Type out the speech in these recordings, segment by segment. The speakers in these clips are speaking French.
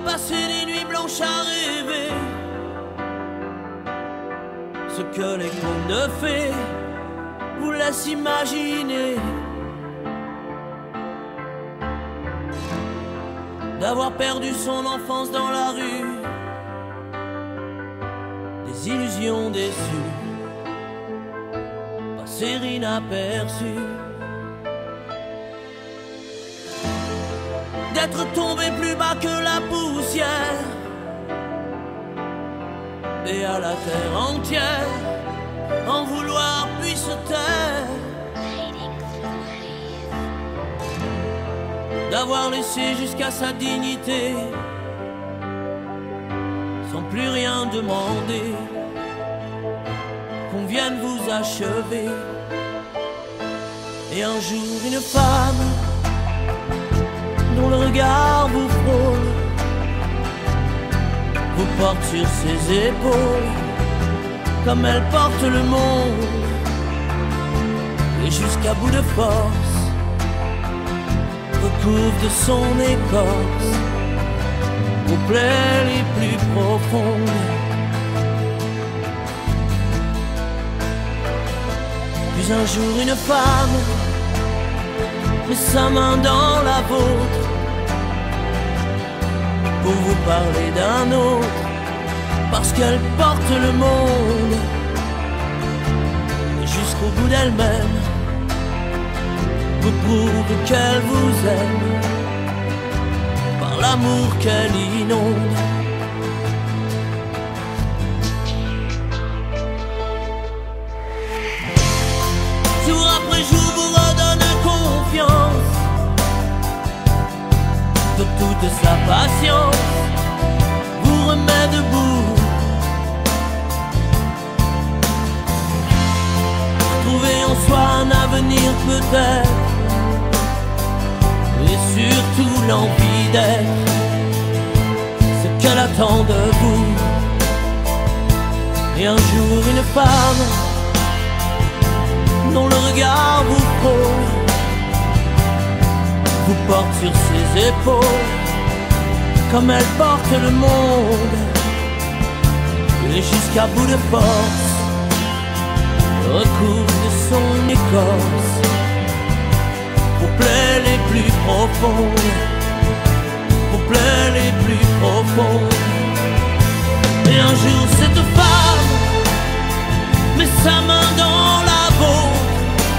passer des nuits blanches à rêver ce que les contes de fées vous laissent imaginer. D'avoir perdu son enfance dans la rue, des illusions déçues, passer inaperçues, d'être tombé plus bas que la poussière et à la terre entière en vouloir puis se taire. D'avoir laissé jusqu'à sa dignité sans plus rien demander, qu'on vienne vous achever. Et un jour une femme dont le regard vous frôle vous porte sur ses épaules comme elle porte le monde, et jusqu'à bout de force recouvre de son écorce aux plaies les plus profondes. Puis un jour une femme met sa main dans la vôtre pour vous parler d'un autre, parce qu'elle porte le monde, et jusqu'au bout d'elle-même vous prouve qu'elle vous aime par l'amour qu'elle inonde. Jour après jour vous redonne confiance de toute sa patience, vous remet debout. Trouver en soi un avenir peut-être, et surtout l'envie d'être ce qu'elle attend de vous. Et un jour une femme dont le regard vous frôle vous porte sur ses épaules comme elle porte le monde, et jusqu'à bout de force recouvre de son écorce aux plaies les plus profondes, aux plaies les plus profondes. Et un jour cette femme met sa main dans la vôtre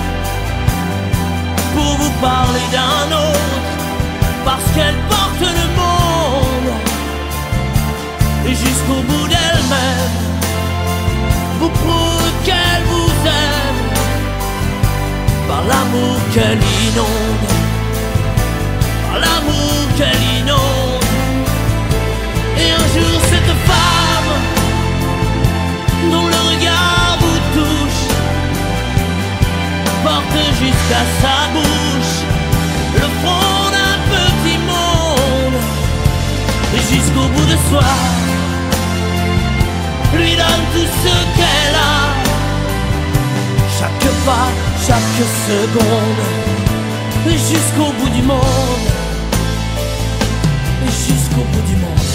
pour vous parler d'un autre, parce qu'elle porte le monde, et jusqu'au bout d'elle-même vous prouve qu'elle vous aime par l'amour qu'elle inonde, par l'amour qu'elle inonde. Et un jour cette femme dont le regard vous touche porte jusqu'à sa bouche le front d'un petit monde, et jusqu'au bout de soi lui donne tout ce qu'elle a, chaque pas, chaque seconde, et jusqu'au bout du monde, et jusqu'au bout du monde.